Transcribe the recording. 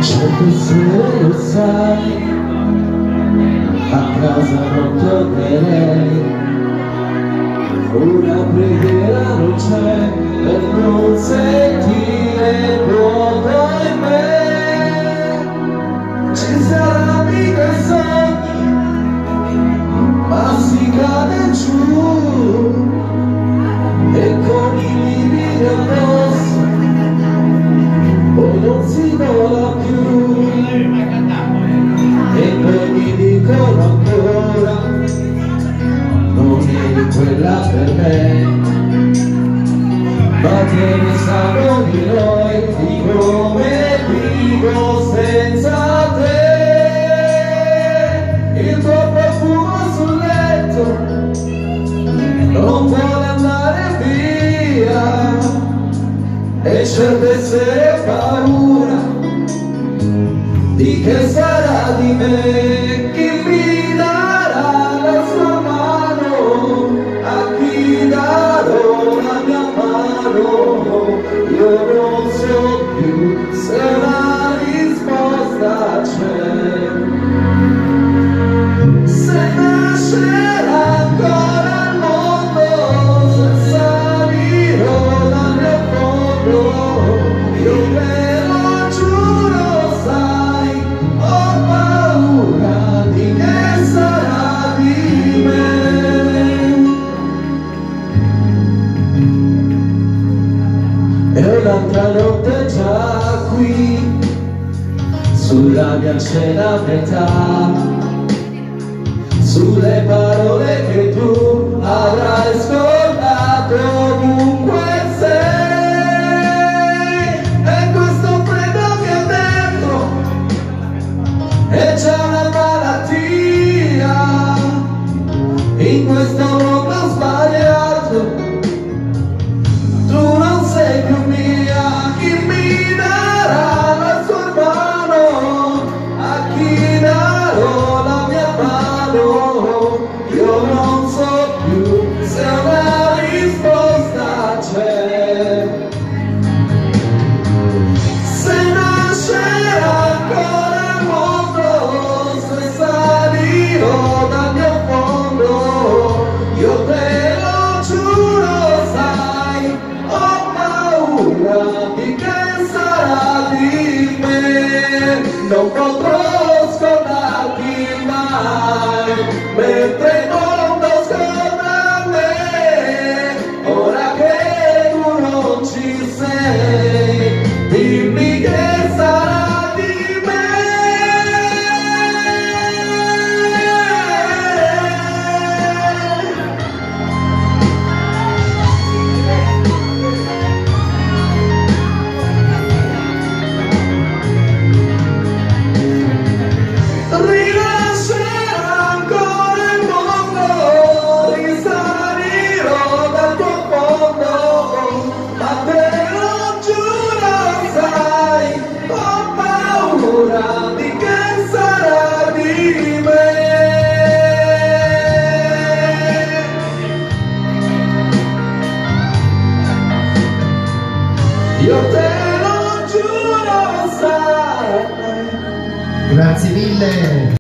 Certo se lo sai, a casa non tornerei. Una preghiera non c'è per non sentire vuoto in me. Ci sarà mica sogni, ma si cade giù e con i lividi addosso poi non si vola più. E poi mi dicono ancora non eri quella per me, ma che ne sanno di noi, di come vivo senza te. Il tuo profumo sul letto non vuole andare via e certo essere paura di che sarà di me. Chi mi darà la sua mano, a chi darò la mia mano? Io non so più se la risposta c'è. Se nascerà ancora il mondo, se salirò dal mio fondo, io te lo giuro, sai, ho paura di che sarà di me. E un'altra notte già qui, sulla mia cena a metà, sulle parole che tu avrai scordato ovunque sei. E questo freddo che ho dentro è già una malattia, in questo mondo sbagliato tu non sei più mia. Chi mi darà la sua mano, a chi darò la mia mano? Io non so più se una risposta c'è. Se nascerà ancora il mondo, se salirò dal mio fondo, io te lo giuro, sai, ho paura di che sarà di me. Non potrò scordarti mai, mentre il mondo scorda me. Ora che tu non ci sei, dimmi che sarà di me. Rinascerà ancora il mondo, risalirò dal tuo fondo, ma te lo giuro, sai, ho paura di che sarà di me. Io te lo giuro, sai. Grazie mille.